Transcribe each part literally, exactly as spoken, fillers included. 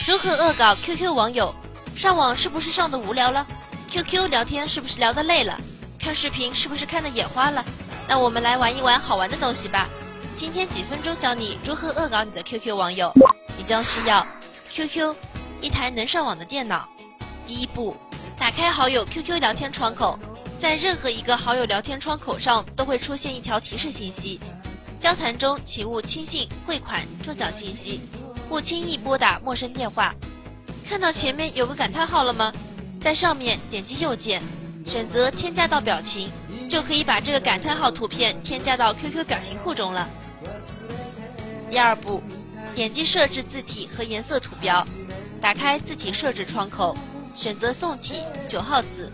如何恶搞 Q Q 网友？上网是不是上的无聊了 ？Q Q 聊天是不是聊得累了？看视频是不是看得眼花了？那我们来玩一玩好玩的东西吧。今天几分钟教你如何恶搞你的 Q Q 网友。你将需要 Q Q 一台能上网的电脑。第一步，打开好友 Q Q 聊天窗口，在任何一个好友聊天窗口上都会出现一条提示信息：交谈中请勿轻信汇款、桌缴信息，勿轻易拨打陌生电话。看到前面有个感叹号了吗？在上面点击右键，选择添加到表情，就可以把这个感叹号图片添加到 Q Q 表情库中了。第二步，点击设置字体和颜色图标，打开字体设置窗口，选择宋体九号字。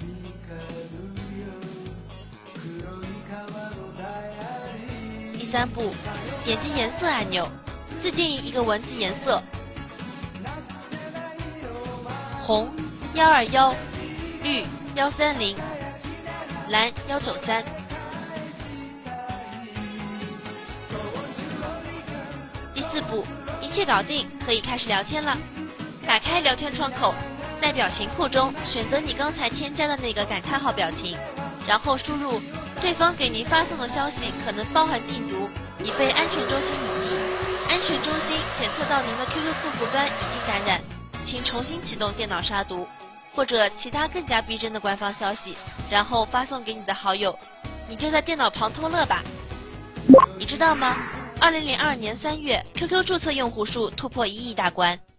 第三步，点击颜色按钮，自定义一个文字颜色，红一二一，绿一三零，蓝一九三。第四步，一切搞定，可以开始聊天了。打开聊天窗口，在表情库中选择你刚才添加的那个感叹号表情，然后输入对方给您发送的消息可能包含病毒，已被安全中心隐匿。安全中心检测到您的 Q Q 客户端已经感染，请重新启动电脑杀毒，或者其他更加逼真的官方消息，然后发送给你的好友，你就在电脑旁偷乐吧。你知道吗？二零零二年三月 ，Q Q 注册用户数突破一亿大关。